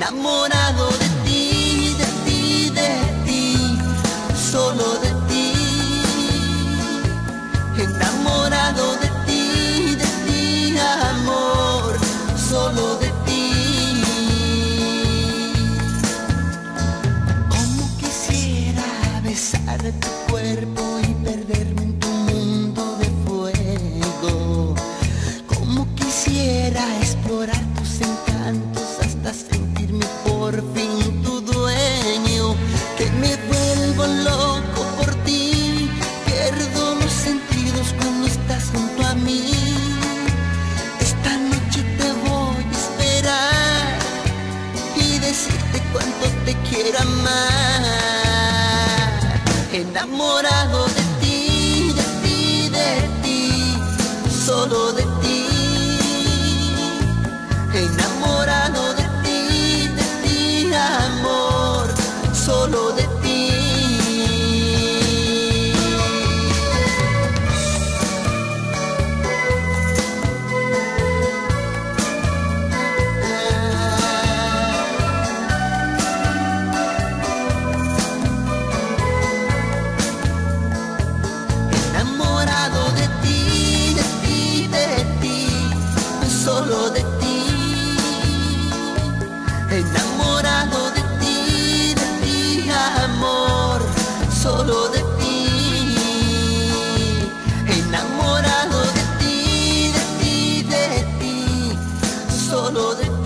enamorado de ti, de ti, de ti, solo de ti, enamorado de ti, amor, solo de ti. Como quisiera besar tu cuerpo y perderme en tu mundo de fuego. Como quisiera explorar tus encantos hasta sentirme por fin tu dueño. Que me vuelvo loco por ti, pierdo los sentidos cuando estás junto a mí. Esta noche te voy a esperar y decirte cuánto te quiero amar. Enamorado de ti, de ti, de ti, solo de ti. Enamorado de ti, amor, solo de ti. Enamorado de ti, de ti, de ti, solo de ti. Enamorado de ti, amor, solo de ti. Enamorado de ti, de ti, de ti, solo de ti.